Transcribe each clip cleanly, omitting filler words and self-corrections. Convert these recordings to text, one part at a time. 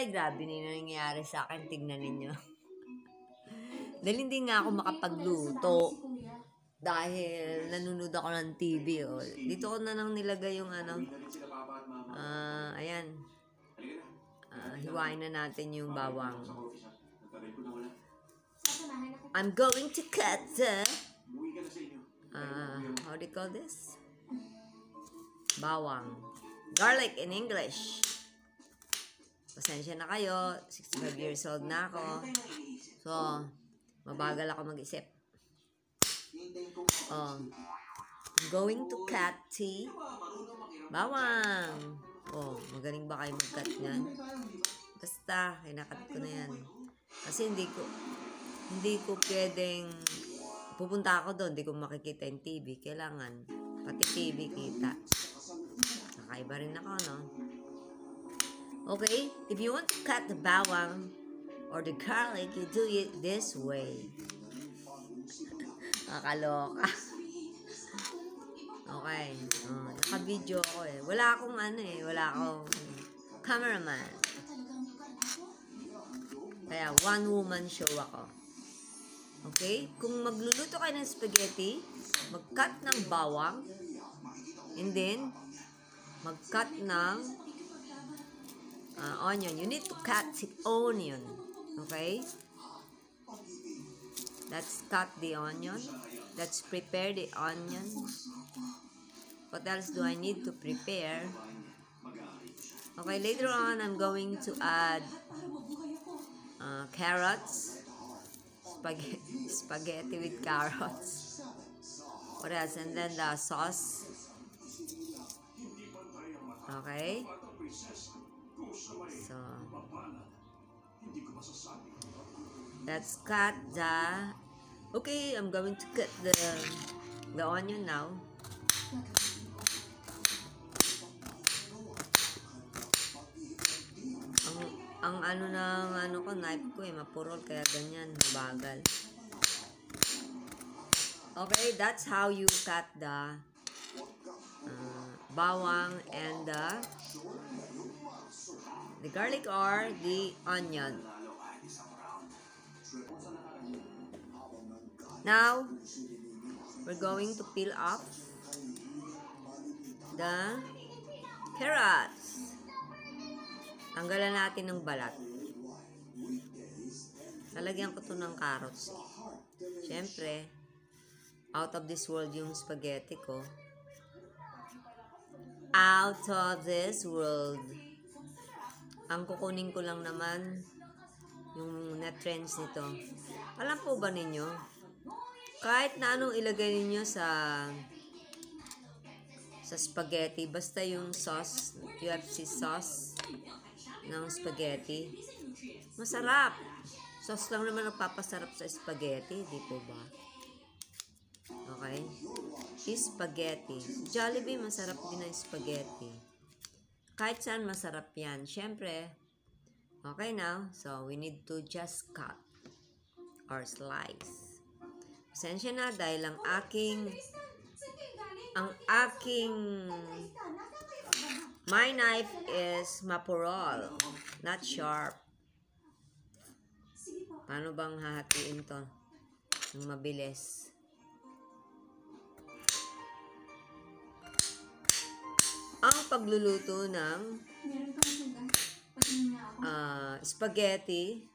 Ay, grabe na yung nangyayari sa akin. Tignan ninyo. Dahil hindi nga ako makapagluto. Dahil nanonood ako ng TV. Oh. Dito ko na lang nilagay yung ano. Ayan. Hiwain na natin yung bawang. I'm going to cut the how do you call this? Bawang. Garlic in English. Pasensya na kayo. 65 years old na ako. So, mabagal ako mag-isip. I'm going to cut the bawang. Magaling ba kayo mag-cut niyan? Basta, kinakat ko na yan. Kasi hindi ko pwedeng pupunta ako doon, hindi ko makikita yung TV. Kailangan, pati TV kita. Nakaiba rin ako, no? Okay, if you want to cut the bawang or the garlic, you do it this way. Nakaloka. Okay, naka-video ako eh. Wala akong cameraman. Kaya one-woman show ako. Okay? Kung magluluto kayo ng spaghetti, mag-cut ng bawang, and then, mag-cut ng onion. You need to cut the onion. Okay? Let's cut the onion. Let's prepare the onion. What else do I need to prepare? Okay, later on, I'm going to add carrots. Spaghetti with carrots. What else? And then the sauce. Okay. So, let's cut the... Okay, I'm going to cut the onion now. Ang knife ko mapurol, kaya ganyan, mabagal. Okay, that's how you cut the bawang and the garlic or the onion. Now, we're going to peel off the carrots. Tanggalan natin ng balat. Lalagyan ko to ng carrots. Siyempre, out of this world yung spaghetti ko. Out of this world. Ang kukunin ko lang naman yung nutrients nito. Alam po ba ninyo? Kahit na anong ilagay ninyo sa spaghetti, basta yung sauce, UFC sauce ng spaghetti, masarap. Sauce lang naman nagpapasarap sa spaghetti, di po ba? Okay? Spaghetti. Jollibee, masarap din ang spaghetti. Kahit saan masarap yan. Siyempre, okay now, so we need to just cut or slice. Pasensya na dahil ang aking my knife is mapurol, not sharp. Paano bang hahatiin to ng mabilis? Ang pagluluto ng spaghetti,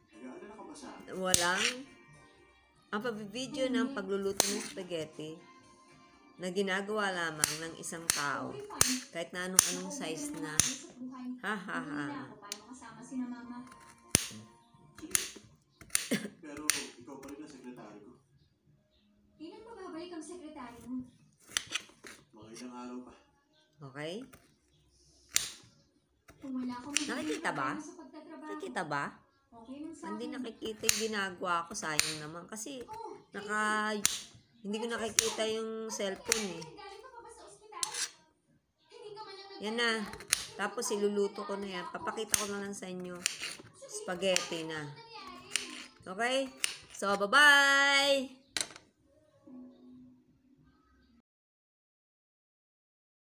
ang pag-video ng pagluluto ng spaghetti na ginagawa lamang ng isang tao, kahit na anong size na, Pero ikaw pa rin ang sekretary ko. Kailan pa babalik ang sekretary mo? Mga ilang araw pa. Okay? Kung wala akong Nakikita ba? Nakikita ba? Okay lang sa Hindi akin. nakikita yung ginagawa ko, sayang naman. Kasi, hindi ko nakikita yung cellphone eh. Galing ka pa ba sa ospital? Hindi ka man lang Yan na. Tapos iluluto ko na yan. Papakita ko na lang sa inyo. Spaghetti na. Okay? So, bye-bye!